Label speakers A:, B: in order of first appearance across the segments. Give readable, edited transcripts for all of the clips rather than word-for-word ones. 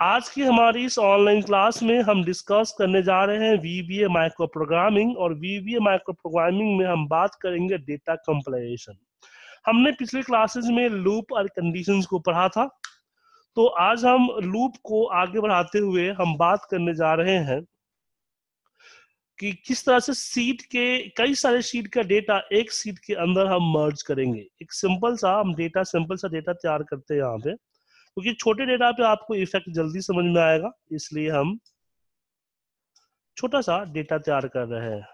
A: आज की हमारी इस ऑनलाइन क्लास में हम डिस्कस करने जा रहे हैं वीबीए माइक्रो प्रोग्रामिंग। और वीबीए माइक्रो प्रोग्रामिंग में हम बात करेंगे डेटा कंपाइलेशन। हमने पिछले क्लासेस में लूप और कंडीशंस को पढ़ा था, तो आज हम लूप को आगे बढ़ाते हुए हम बात करने जा रहे हैं कि किस तरह से सीट के कई सारे सीट का डेटा एक सीट के अंदर हम मर्ज करेंगे। एक सिंपल सा डेटा तैयार करते हैं यहाँ पे, क्योंकि छोटे डेटा पे आपको इफेक्ट जल्दी समझ में आएगा, इसलिए हम छोटा सा डेटा तैयार कर रहे हैं।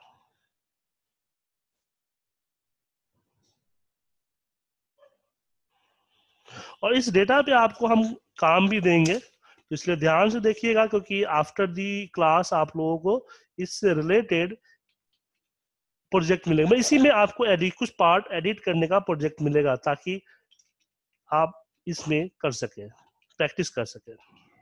A: और इस डेटा पे आपको हम काम भी देंगे, तो इसलिए ध्यान से देखिएगा, क्योंकि आफ्टर दी क्लास आप लोगों को इससे रिलेटेड प्रोजेक्ट मिलेगा। इसी में आपको कुछ पार्ट एडिट करने का प्रोजेक्ट मिलेगा, ताकि आप इसमें कर सके, प्रैक्टिस कर सके।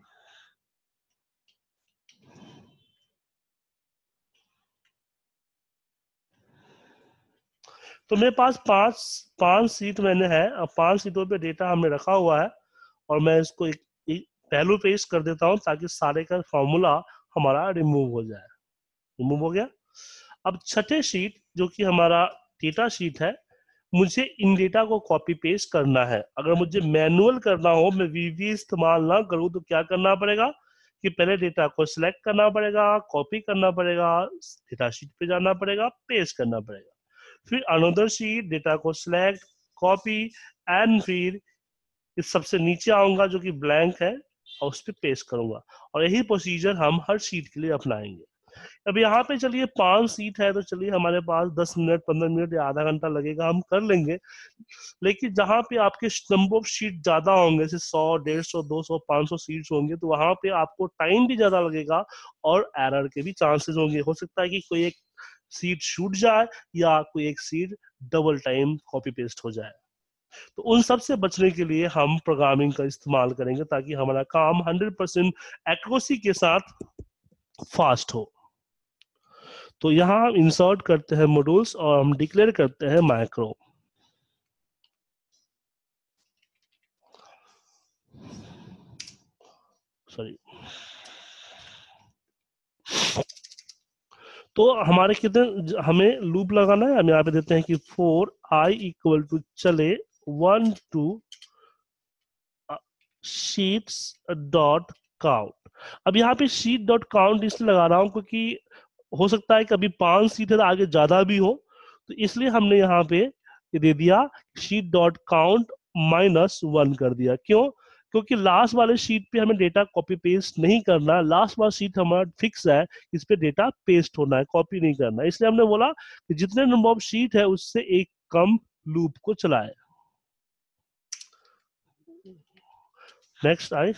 A: तो मेरे पास पांच सीट मैंने है, और 5 सीटों पे डेटा हमने रखा हुआ है, और मैं इसको एक पहलू पेश कर देता हूं ताकि सारे का फॉर्मूला हमारा रिमूव हो जाए। रिमूव हो गया। अब छठे शीट जो कि हमारा डेटा शीट है, मुझे इन डेटा को कॉपी पेस्ट करना है। अगर मुझे मैनुअल करना हो, मैं वीवी इस्तेमाल ना करूं, तो क्या करना पड़ेगा कि पहले डेटा को सिलेक्ट करना पड़ेगा, कॉपी करना पड़ेगा, डेटा शीट पे जाना पड़ेगा, पेस्ट करना पड़ेगा, फिर अनदर शीट डेटा को सिलेक्ट, कॉपी, एंड फिर इस सबसे नीचे आऊंगा जो कि ब्लैंक है, और उस पर पेस्ट करूंगा। और यही प्रोसीजर हम हर शीट के लिए अपनाएंगे। अब यहाँ पे चलिए 5 सीट है, तो चलिए हमारे पास 10 मिनट 15 मिनट या आधा घंटा लगेगा, हम कर लेंगे। लेकिन जहाँ पे आपके नंबर ऑफ सीट ज्यादा होंगे, जैसे 100, 150, 200, 500 सीट्स होंगे, तो वहां पे आपको टाइम भी ज्यादा लगेगा और एरर के भी चांसेस होंगे। हो सकता है कि कोई एक सीट छूट जाए, या कोई एक sheet double time copy paste हो जाए। तो उन सब से बचने के लिए हम प्रोग्रामिंग का इस्तेमाल करेंगे, ताकि हमारा काम 100% एक्यूरेसी के साथ फास्ट हो। तो यहाँ हम इंसर्ट करते हैं मॉड्यूल्स, और हम डिक्लेयर करते हैं माइक्रो। सॉरी। तो हमारे कितने हमें लूप लगाना है, हम यहाँ पे देते हैं कि फॉर i इक्वल टू चले 1 to शीट्स डॉट काउंट। अब यहाँ पे शीट डॉट काउंट इसलिए लगा रहा हूँ क्योंकि हो सकता है कभी 5 सीट है तो आगे ज्यादा भी हो, तो इसलिए हमने यहाँ पे दे दिया शीट डॉट काउंट -1 कर दिया। क्यों? क्योंकि लास्ट वाले शीट पे हमें डेटा कॉपी पेस्ट नहीं करना, लास्ट वाला शीट हमारा फिक्स है, इस पे डेटा पेस्ट होना है, कॉपी नहीं करना है। इसलिए हमने बोला कि जितने नंबर ऑफ शीट है उससे एक कम लूप को चलाए। नेक्स्ट आए।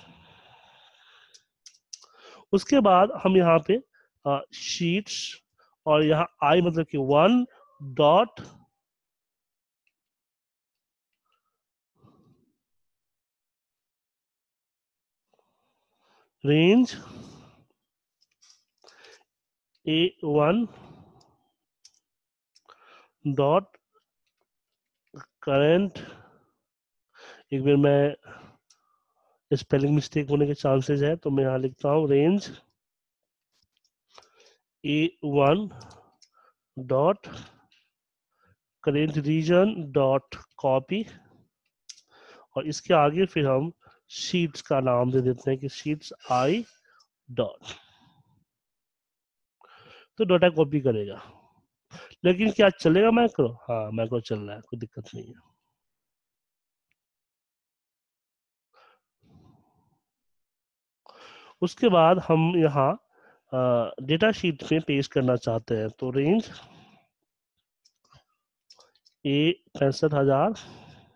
A: उसके बाद हम यहाँ पे शीट्स, और यहाँ आई मतलब कि 1 dot range A1 dot current. एक बार मैं स्पेलिंग मिस्टेक होने के चांसेस है, तो मैं यहाँ लिखता हूँ range A1 dot current region dot copy, और इसके आगे फिर हम शीट्स का नाम दे देते हैं कि शीट्स आई डॉट। तो डाटा कॉपी करेगा। लेकिन क्या चलेगा मैक्रो? हाँ, मैक्रो चल रहा है, कोई दिक्कत नहीं है। उसके बाद हम यहाँ डेटा शीट में पेस्ट करना चाहते हैं, तो range A 65,000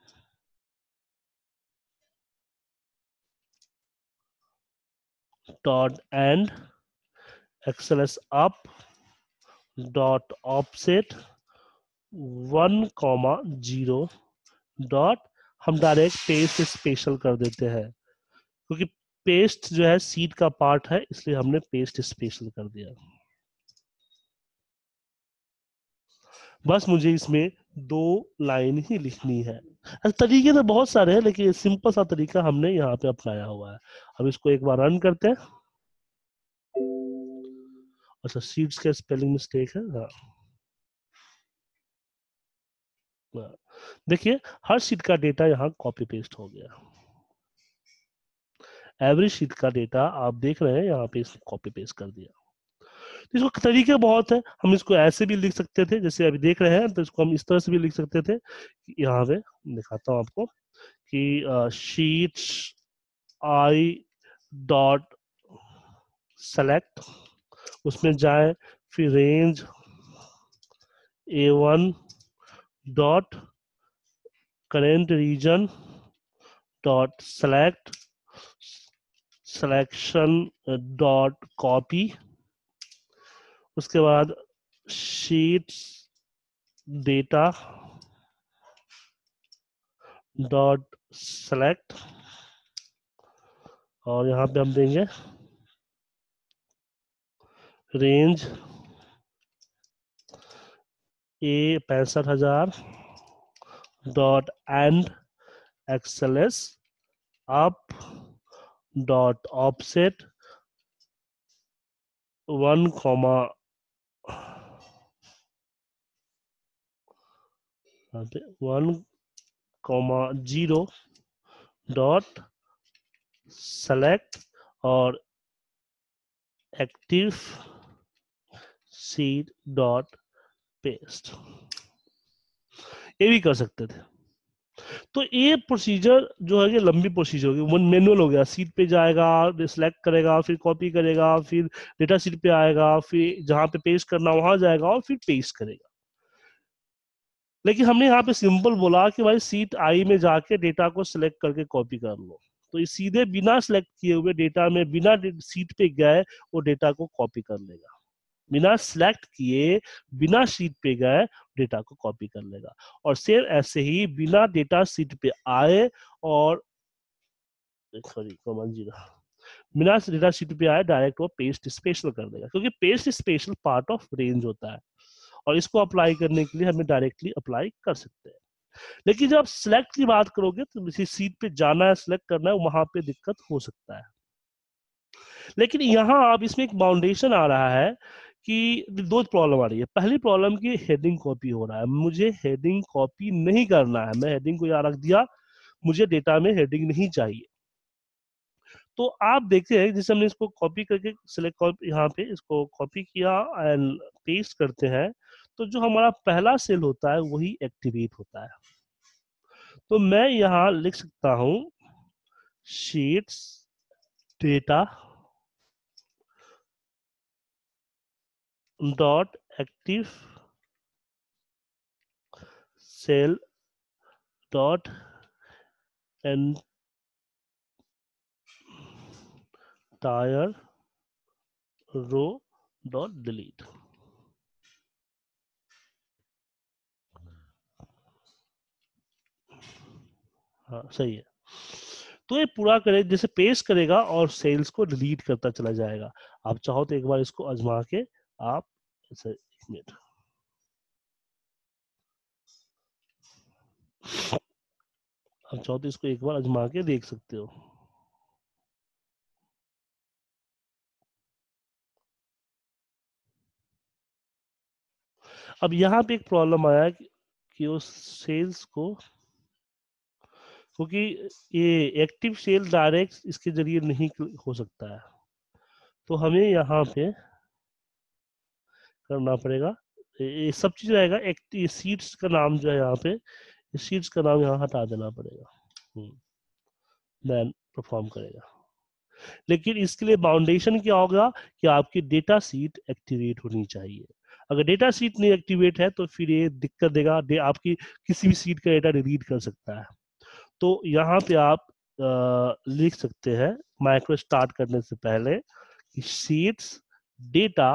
A: dot end XLS up dot offset 1,0 dot, हम डायरेक्ट पेस्ट स्पेशल कर देते हैं, क्योंकि पेस्ट जो है सीट का पार्ट है, इसलिए हमने पेस्ट स्पेशल कर दिया। बस मुझे इसमें 2 लाइन ही लिखनी है। तरीके तो बहुत सारे हैं, लेकिन सिंपल सा तरीका हमने यहाँ पे अपनाया हुआ है। अब इसको एक बार रन करते हैं। अच्छा, सीड्स का स्पेलिंग मिस्टेक है। हाँ, देखिए हर सीट का डेटा यहाँ कॉपी पेस्ट हो गया। एवरी शीट का डेटा आप देख रहे हैं यहाँ पे इसने कॉपी पेस्ट कर दिया। तो इसको तरीके बहुत है, हम इसको ऐसे भी लिख सकते थे जैसे अभी देख रहे हैं, तो इसको हम इस तरह से भी लिख सकते थे। यहाँ पे दिखाता हूँ आपको कि शीट्स आई डॉट सेलेक्ट, उसमें जाए, फिर range A1 dot current region dot select selection dot copy, उसके बाद शीट्स डेटा डॉट सेलेक्ट, और यहाँ पे हम देंगे range A65,000 dot end XLS up dot offset 1,0 dot select और एक्टिव सीड डॉट पेस्ट। ये भी कर सकते थे। तो ये प्रोसीजर जो है, ये लंबी प्रोसीजर होगी, वन मैनुअल हो गया। सीट पे जाएगा, सिलेक्ट करेगा, फिर कॉपी करेगा, फिर डेटा सीट पे आएगा, फिर जहां पे पेस्ट करना वहां जाएगा और फिर पेस्ट करेगा। लेकिन हमने यहाँ पे सिंपल बोला कि भाई सीट आई में जाके डेटा को सिलेक्ट करके कॉपी कर लो, तो ये सीधे बिना सिलेक्ट किए हुए डेटा में, बिना सीट पे गए वो डेटा को कॉपी कर लेगा। बिना सिलेक्ट किए, बिना शीट पे गए डेटा को कॉपी कर लेगा। और सेम ऐसे ही बिना डेटा शीट पे आए और सॉरी कॉमन जीरो, बिना डेटा शीट पे आए डायरेक्ट वो पेस्ट स्पेशल कर देगा, क्योंकि paste special part of range होता है और इसको अप्लाई करने के लिए हमें डायरेक्टली अप्लाई कर सकते हैं। लेकिन जब आप सिलेक्ट की बात करोगे तो किसी सीट पे जाना है, सिलेक्ट करना है, वहां पे दिक्कत हो सकता है। लेकिन यहाँ अब इसमें एक बाउंडेशन आ रहा है कि दो प्रॉब्लम आ रही है। पहली प्रॉब्लम की हेडिंग कॉपी हो रहा है, मुझे हेडिंग कॉपी नहीं करना है, मैं हेडिंग को यहाँ रख दिया, मुझे डेटा में हेडिंग नहीं चाहिए। तो आप देखते हैं जैसे हमने इसको कॉपी करके सिलेक्ट यहाँ पे इसको कॉपी किया एंड पेस्ट करते हैं, तो जो हमारा पहला सेल होता है वही एक्टिवेट होता है। तो मैं यहाँ लिख सकता हूं sheets data dot active cell dot entire row dot delete. हाँ सही है। तो ये पूरा करे, जैसे पेस्ट करेगा और सेल्स को डिलीट करता चला जाएगा। आप चाहो तो एक बार इसको आजमा के आप ऐसे, एक मिनट, आप चाहो तो इसको एक बार आजमा के देख सकते हो। अब यहाँ पे एक प्रॉब्लम आया कि उस सेल्स को, क्योंकि ये एक्टिव सेल डायरेक्ट इसके जरिए नहीं हो सकता है, तो हमें यहाँ पे करना पड़ेगा, ये सब चीज रहेगा। एक्टिव सीट्स का नाम जो है यहाँ पे, सीट्स का नाम यहाँ हटा देना पड़ेगा, देन परफॉर्म करेगा। लेकिन इसके लिए बाउंडेशन क्या होगा कि आपकी डेटा सीट एक्टिवेट होनी चाहिए। अगर डेटा सीट नहीं एक्टिवेट है तो फिर ये दिक्कत देगा, आपकी किसी भी सीट का डेटा डिलीट कर सकता है। तो यहाँ पे आप लिख सकते हैं माइक्रो स्टार्ट करने से पहले कि सीट्स डेटा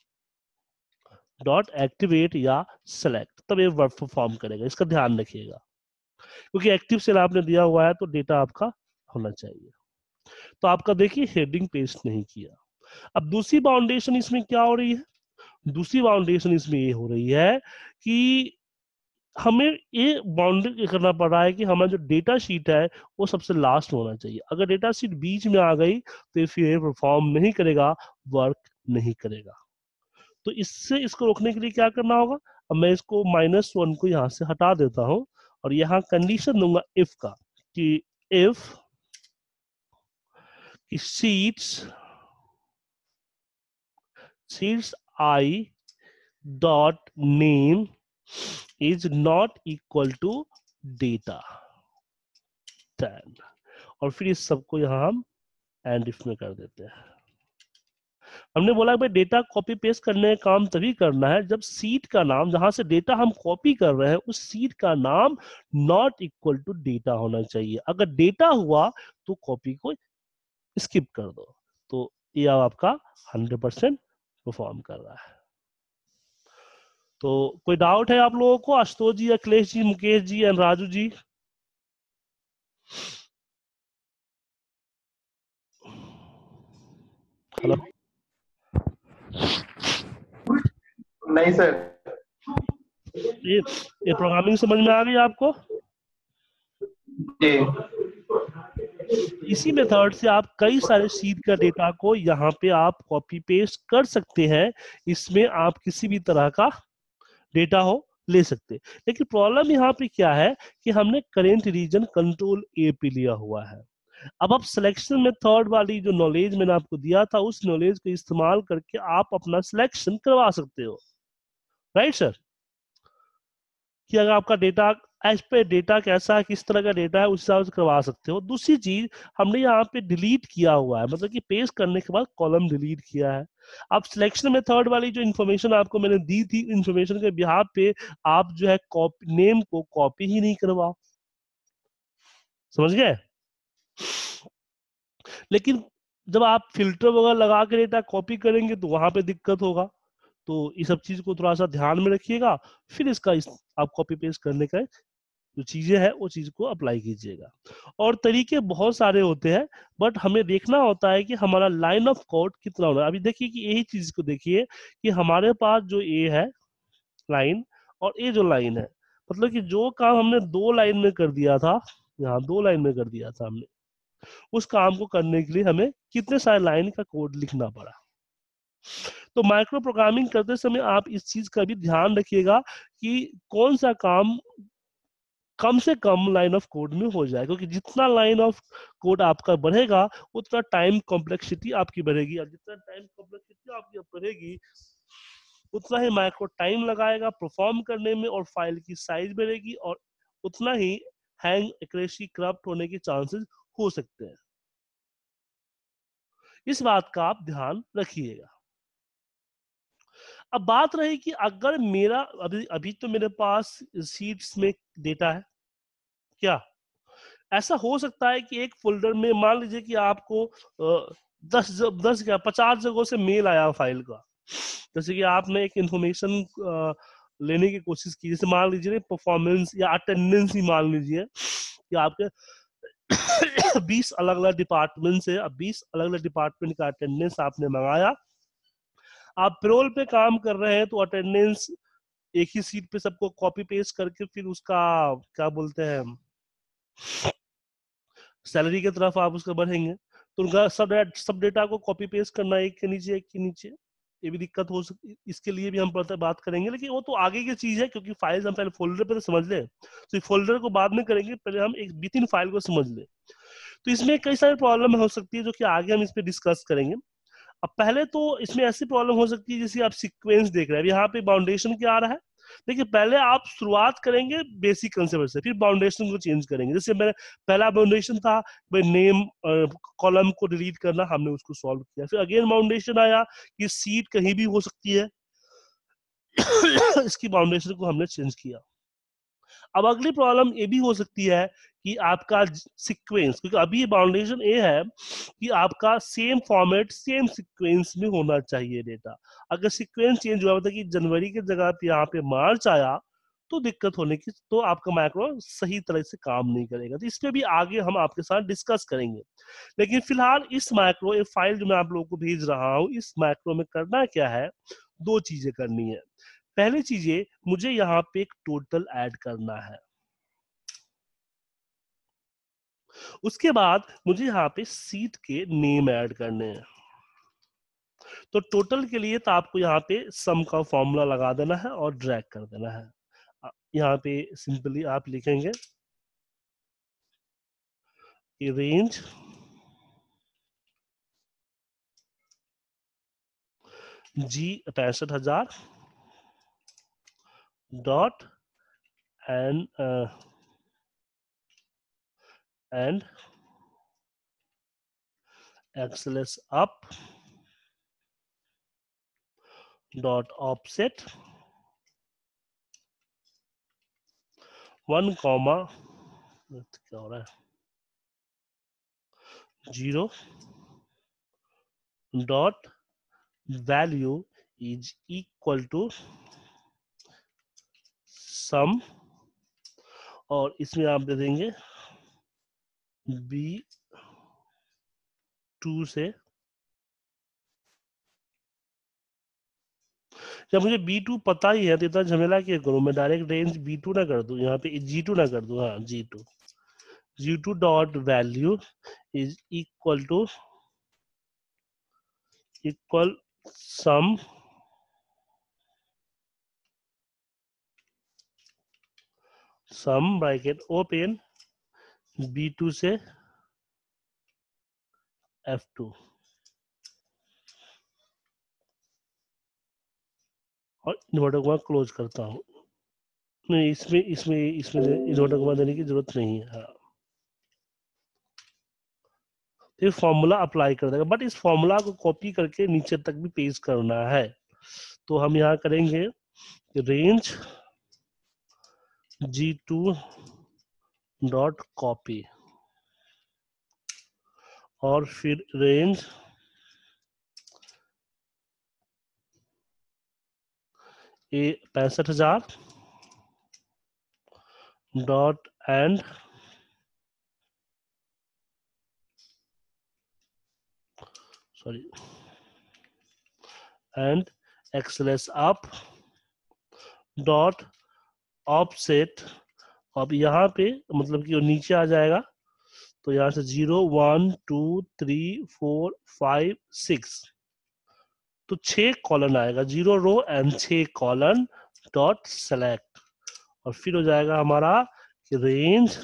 A: डॉट एक्टिवेट या सेलेक्ट, तब ये वर्क परफॉर्म करेगा। इसका ध्यान रखिएगा, क्योंकि एक्टिव सेल आपने दिया हुआ है तो डेटा आपका होना चाहिए। तो आपका देखिए हेडिंग पेस्ट नहीं किया। अब दूसरी बाउंडेशन इसमें क्या हो रही है, दूसरी बाउंडेशन इसमें ये हो रही है कि हमें ये बाउंड्री करना पड़ रहा है कि हमारा जो डेटा शीट है वो सबसे लास्ट होना चाहिए। अगर डेटा शीट बीच में आ गई तो फिर परफॉर्म नहीं करेगा, वर्क नहीं करेगा। तो इससे इसको रोकने के लिए क्या करना होगा, अब मैं इसको -1 को यहाँ से हटा देता हूँ और यहाँ कंडीशन दूंगा इफ का, कि if sheets I dot name is not equal to data 10, और फिर इस सबको यहाँ हम एंड इफ में कर देते हैं। हमने बोला भाई डेटा कॉपी पेस्ट करने का काम तभी करना है जब सीट का नाम, जहां से डेटा हम कॉपी कर रहे हैं उस सीट का नाम नॉट इक्वल टू डेटा होना चाहिए। अगर डेटा हुआ तो कॉपी को स्किप कर दो। तो ये आपका 100% परफॉर्म कर रहा है। तो कोई डाउट है आप लोगों को, आशुतोष जी, अखिलेश जी, मुकेश जी एंड राजू जी? हेलो,
B: नहीं सर।
A: ये प्रोग्रामिंग समझ में आ गई आपको?
B: जी।
A: इसी मेथड से आप कई सारे सीट का डेटा को यहाँ पे आप कॉपी पेस्ट कर सकते हैं। इसमें आप किसी भी तरह का डेटा हो ले सकते हैं। लेकिन प्रॉब्लम यहाँ पे क्या है कि हमने करेंट रीजन कंट्रोल ए पे लिया हुआ है। अब आप सिलेक्शन मेथड वाली जो नॉलेज मैंने आपको दिया था उस नॉलेज को इस्तेमाल करके आप अपना सिलेक्शन करवा सकते हो, राइट सर? कि अगर आपका डेटा एज पे डेटा कैसा है, किस तरह का डेटा है, उस हिसाब से करवा सकते हो। दूसरी चीज, हमने यहाँ पे डिलीट किया हुआ है, मतलब कि पेस्ट करने के बाद कॉलम डिलीट किया है। अब सिलेक्शन मेथड वाली जो इन्फॉर्मेशन आपको मैंने दी थी, इन्फॉर्मेशन के बिहाफ पे आप जो है कॉपी नेम को कॉपी ही नहीं करवाओ, समझ गए? लेकिन जब आप फिल्टर वगैरह लगा के डेटा कॉपी करेंगे तो वहां पे दिक्कत होगा। तो इस सब चीज को थोड़ा सा ध्यान में रखिएगा, फिर आप कॉपी पेस्ट करने का जो चीजें हैं वो चीज को अप्लाई कीजिएगा। और तरीके बहुत सारे होते हैं, बट हमें देखना होता है कि हमारा लाइन ऑफ कोड कितना होना है। अभी देखिए कि यही चीज को देखिए कि हमारे पास जो ए है लाइन और ए जो लाइन है, मतलब कि जो काम हमने 2 लाइन में कर दिया था, यहाँ 2 लाइन में कर दिया था हमने, उस काम को करने के लिए हमें कितने सारे लाइन का कोड लिखना पड़ा। तो माइक्रो प्रोग्रामिंग करते समय आप इस चीज का भी ध्यान रखिएगा कि कौन सा काम कम से कम लाइन ऑफ कोड में हो जाए, क्योंकि जितना लाइन ऑफ कोड आपका बढ़ेगा उतना टाइम कॉम्प्लेक्सिटी आपकी बढ़ेगी, और जितना टाइम कॉम्प्लेक्सिटी आपकी बढ़ेगी उतना ही माइक्रो टाइम लगाएगा परफॉर्म करने में, और फाइल की साइज बढ़ेगी, और उतना ही हैंग, एक्यूरेसी, करप्ट होने के चांसेस हो सकते हैं। इस बात का आप ध्यान रखिएगा। अब बात रही कि अगर मेरा अभी अभी तो मेरे पास शीट्स में डेटा है, क्या ऐसा हो सकता है कि एक फोल्डर में मान लीजिए कि आपको 10 क्या 50 जगहों से मेल आया फाइल का, जैसे कि आपने एक इंफॉर्मेशन लेने की कोशिश की, जैसे मान लीजिए परफॉर्मेंस या अटेंडेंस ही मान लीजिए कि आपके 20 अलग अलग डिपार्टमेंट से, अब 20 अलग अलग डिपार्टमेंट का अटेंडेंस आपने मंगाया। आप पेरोल पे काम कर रहे हैं तो अटेंडेंस एक ही सीट पे सबको कॉपी पेस्ट करके फिर उसका क्या बोलते हैं सैलरी की तरफ आप उसका बढ़ेंगे, तो उनका सब डेटा को कॉपी पेस्ट करना एक के नीचे एक के नीचे, ये भी दिक्कत हो सकती। इसके लिए भी हम बात करेंगे, लेकिन वो तो आगे की चीज है, क्योंकि फाइल्स हम पहले फोल्डर पे तो समझ ले, तो फोल्डर को बाद में करेंगे, पहले हम एक विथिन फाइल को समझ ले। तो इसमें कई सारी प्रॉब्लम हो सकती है जो कि आगे हम इस पे डिस्कस करेंगे। अब पहले तो इसमें ऐसी प्रॉब्लम हो सकती है जैसे आप सीक्वेंस देख रहे हैं, यहाँ पे बाउंडेशन क्या आ रहा है, देखिए पहले आप शुरुआत करेंगे बेसिक कंसेप्ट से, फिर बाउंडेशन को चेंज करेंगे। जैसे मेरा पहला बाउंडेशन था भाई नेम कॉलम को डिलीट करना, हमने उसको सॉल्व किया। फिर अगेन बाउंडेशन आया कि सीट कहीं भी हो सकती है इसकी बाउंडेशन को हमने चेंज किया। अब अगली प्रॉब्लम ये भी हो सकती है कि आपका सीक्वेंस, क्योंकि अभी बाउंडेशन ये है कि आपका सेम फॉर्मेट सेम सीक्वेंस में होना चाहिए डेटा। अगर सीक्वेंस चेंज हुआ, मतलब कि जनवरी की जगह पे यहाँ पे मार्च आया, तो दिक्कत होने की, तो आपका माइक्रो सही तरह से काम नहीं करेगा। तो इस पे भी आगे हम आपके साथ डिस्कस करेंगे। लेकिन फिलहाल इस माइक्रो एक फाइल जो मैं आप लोगों को भेज रहा हूँ, इस माइक्रो में करना क्या है, दो चीजें करनी है। पहली चीजें मुझे यहाँ पे एक टोटल ऐड करना है, उसके बाद मुझे यहाँ पे सीट के नेम ऐड करने हैं। तो टोटल के लिए तो आपको यहाँ पे सम का फॉर्मूला लगा देना है और ड्रैग कर देना है। यहाँ पे सिंपली आप लिखेंगे range G 65,000 dot end XLS up dot offset 1 comma क्या हो रहा है 0 dot value is equal to sum, और इसमें आप दे देंगे B2 से, जब मुझे B2 पता ही है तो इतना झमेला क्या करूं, मैं डायरेक्ट रेंज B2 ना कर दूं, यहाँ पे G2 ना कर दूं, हाँ G2 dot value is equal sum bracket open B2 से F2, और इन्वर्टर को मैं क्लोज करता हूँ। नहीं, इसमें इसमें इसमें इन्वर्टर को देने की जरूरत नहीं है। हाँ, ये फॉर्मूला अप्लाई कर देगा, बट इस फॉर्मूला को कॉपी करके नीचे तक भी पेस्ट करना है। तो हम यहाँ करेंगे रेंज G2 डॉट कॉपी और फिर range A 65,000 dot end XLS up dot offset. अब यहाँ पे मतलब कि वो नीचे आ जाएगा, तो यहाँ से 0 1 2 3 4 5 6, तो 6 कॉलन आएगा, 0 row and 6 colon dot select, और फिर हो जाएगा हमारा रेंज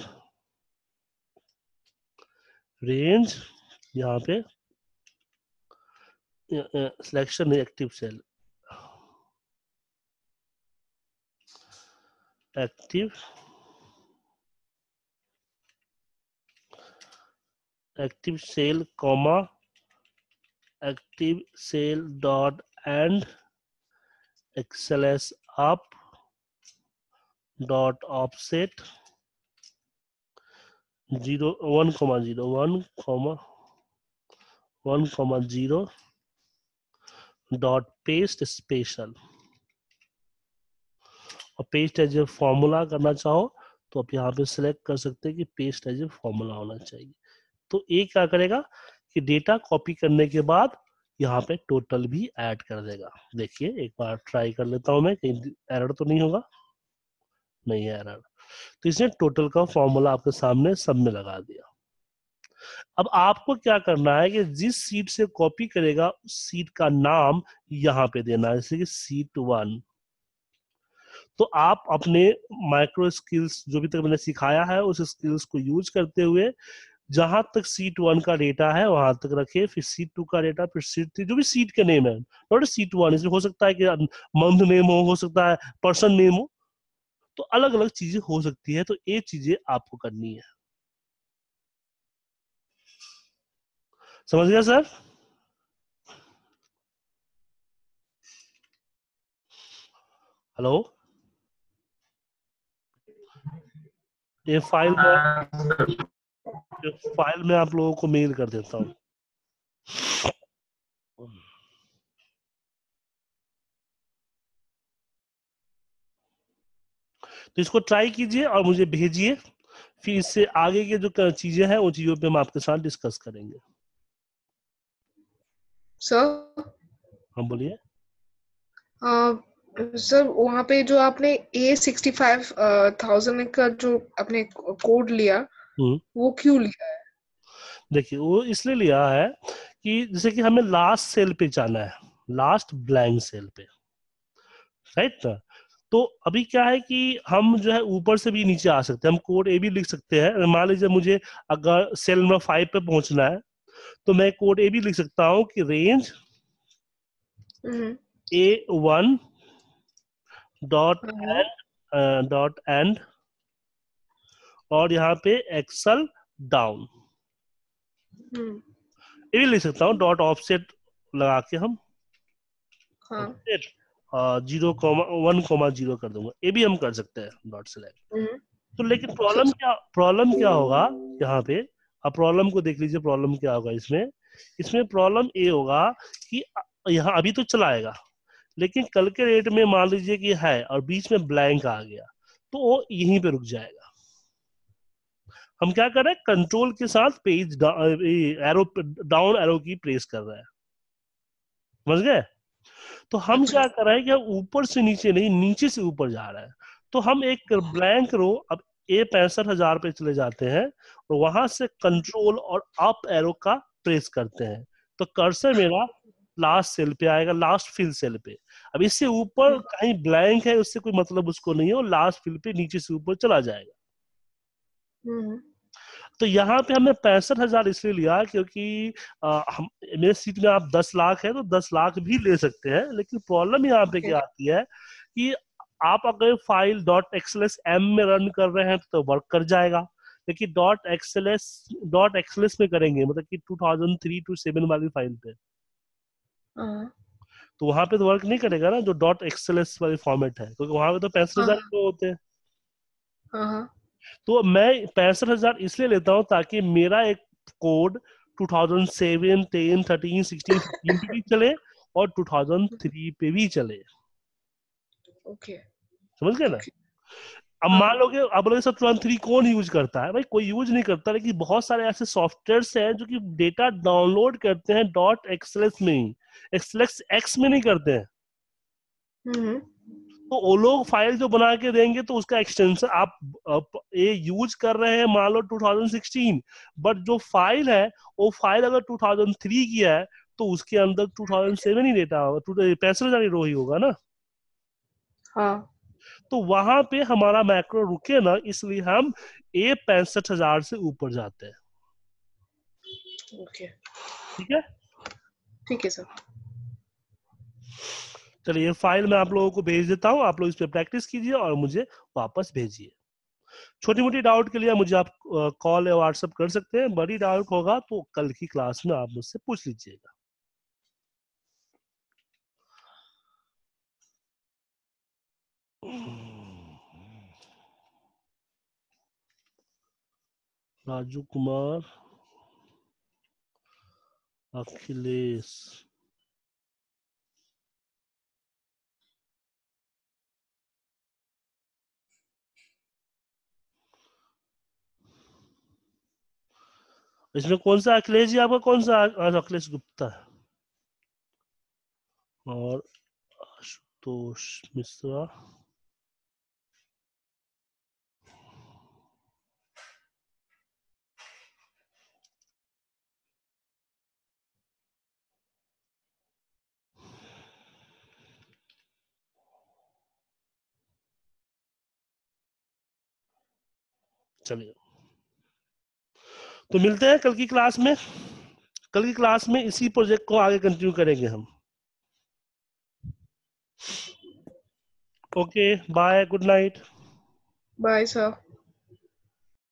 A: यहाँ पे selection active cell, active cell comma active cell dot end XLS up dot offset 0 1 0 dot paste special, और पेस्ट एज ए फॉर्मूला करना चाहो तो आप यहाँ पे सिलेक्ट कर सकते हैं कि पेस्ट एज ए फॉर्मूला होना चाहिए। तो ये क्या करेगा कि डेटा कॉपी करने के बाद यहाँ पे टोटल भी ऐड कर देगा। देखिए एक बार ट्राई कर लेता हूं मैं, कहीं एरर तो नहीं होगा, नहीं है एरर। तो इसने टोटल का फॉर्मूला आपके सामने सब में लगा दिया। अब आपको क्या करना है कि जिस सीट से कॉपी करेगा उस सीट का नाम यहाँ पे देना है, जैसे कि सीट 1। तो आप अपने माइक्रो स्किल्स जो भी तक मैंने सिखाया है उस स्किल्स को यूज करते हुए जहां तक सीट 1 का डेटा है वहां तक रखिए, फिर सीट 2 का डेटा, फिर सीट 3, जो भी सीट के नेम है, नॉट सीट 1, इसमें हो सकता है कि मंथ नेम हो सकता है पर्सन नेम हो, तो अलग अलग चीजें हो सकती है। तो ये चीजें आपको करनी है। समझ गया सर? हेलो, ये फाइल में आप लोगों को मेल कर देता हूँ। तो इसको ट्राई कीजिए और मुझे भेजिए, फिर इससे आगे के जो चीजें हैं वो चीजों पे हम आपके साथ डिस्कस करेंगे।
C: सर
A: हम बोलिए।
C: सर वहाँ पे जो आपने A65,000 का जो आपने कोड लिया, वो क्यों लिया है?
A: देखिए वो इसलिए लिया है कि जैसे कि हमें लास्ट सेल पे जाना है, लास्ट ब्लैंक सेल पे, राइट ना। तो अभी क्या है कि हम जो है ऊपर से भी नीचे आ सकते हैं, हम कोड ए भी लिख सकते हैं। मान लीजिए मुझे अगर सेल नंबर 5 पे पहुंचना है तो मैं कोड ए भी लिख सकता हूँ कि रेंज A1 डॉट एंड और यहाँ पे एक्सल डाउन, ये भी लिख सकता हूँ डॉट ऑफसेट लगा के हम जीरो कॉमा 1,0 कर दूंगा, ये भी हम कर सकते हैं डॉट सेलेक्ट। तो लेकिन प्रॉब्लम क्या होगा यहाँ पे, अब प्रॉब्लम को देख लीजिए, प्रॉब्लम क्या होगा इसमें। इसमें प्रॉब्लम ये होगा कि यहाँ अभी तो चलाएगा, लेकिन कल के रेट में मान लीजिए कि है और बीच में ब्लैंक आ गया तो वो यहीं पे रुक जाएगा। हम क्या कर रहे हैं, कंट्रोल के साथ page arrow down arrow key press कर रहे हैं, समझ गए। तो हम क्या कर रहे हैं कि ऊपर से नीचे नहीं, नीचे से ऊपर जा रहा है। तो हम एक ब्लैंक रो अब A65,000 पे चले जाते हैं और वहां से कंट्रोल और अप एरो का प्रेस करते हैं, तो कर्सर मेरा लास्ट सेल पे आएगा, लास्ट फिल सेल पे। अब इससे ऊपर कहीं ब्लैंक है उससे कोई मतलब उसको नहीं है, और लास्ट फिल पे नीचे से ऊपर चला जाएगा। तो यहाँ पे हमने 65,000 इसलिए लिया क्योंकि हम मेरे सीट में आप 10 लाख है तो 10 लाख भी ले सकते हैं, लेकिन प्रॉब्लम यहाँ पे क्या आती है कि आप अगर फाइल .xls में रन कर रहे हैं तो वर्क कर जाएगा, लेकिन .xls में करेंगे मतलब कि 2003 to 7 वाली फाइल पे, तो वहां पे तो वर्क नहीं करेगा ना, जो .xls वाली फॉर्मेट है, क्योंकि वहां पे तो 65,000 होते हैं। तो मैं 65,000 इसलिए लेता हूं ताकि मेरा एक कोड 2007, 10, 13, 16, 15 पे भी चले और 2003 पे भी चले। समझ गए ना। अब मान लो कि अब लोग सब 2003 कौन यूज करता है, भाई कोई यूज नहीं करता, लेकिन बहुत सारे ऐसे सॉफ्टवेयर्स हैं जो कि डेटा डाउनलोड करते हैं .xls में ही, XLX में नहीं करते हैं। तो वो लोग फाइल जो बना के देंगे तो उसका एक्सटेंशन आप ये यूज कर रहे हैं मान लो 2016, बट जो फाइल है वो फाइल अगर 2003 की है तो उसके अंदर 2007 ही डेटा होगा, 65,000 रो ही होगा ना। तो वहां पे हमारा मैक्रो रुके ना, इसलिए हम A65,000 से ऊपर जाते हैं। ठीक है,
C: ठीक है सर।
A: चलिए फाइल मैं आप लोगों को भेज देता हूँ, आप लोग इस पे प्रैक्टिस कीजिए और मुझे वापस भेजिए। छोटी मोटी डाउट के लिए मुझे आप कॉल या व्हाट्सएप कर सकते हैं, बड़ी डाउट होगा तो कल की क्लास में आप मुझसे पूछ लीजिएगा। राजू कुमार, अखिलेश, इसमें कौन सा अखिलेश जी, आपका कौन सा अखिलेश गुप्ता है, और आशुतोष मिश्रा, चलिए तो मिलते हैं कल की क्लास में। कल की क्लास में इसी प्रोजेक्ट को आगे कंटिन्यू करेंगे हम। Okay bye, good night.
C: Bye sir.